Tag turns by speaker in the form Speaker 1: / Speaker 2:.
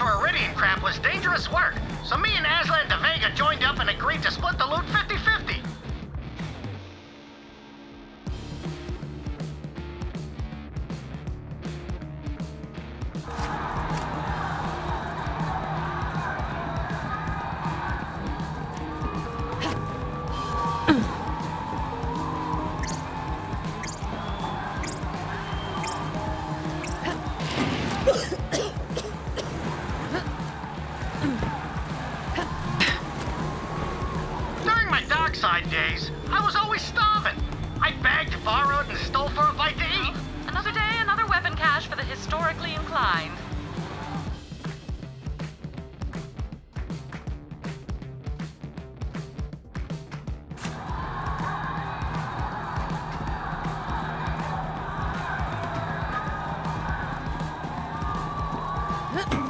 Speaker 1: for Iridian crap was dangerous work, so me and Aslan de Vega joined up and agreed to split the loot 50-50. During my dockside days, I was always starving. I begged, borrowed, and stole for a bite to eat.
Speaker 2: Another day, another weapon cache for the historically inclined.
Speaker 3: Huh?